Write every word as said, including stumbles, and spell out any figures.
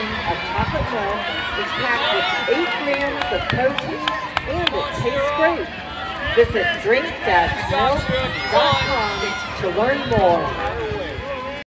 serving of chocolate milk. It's packed with eight grams of protein and it tastes great. Visit drink dash milk dot com to learn more.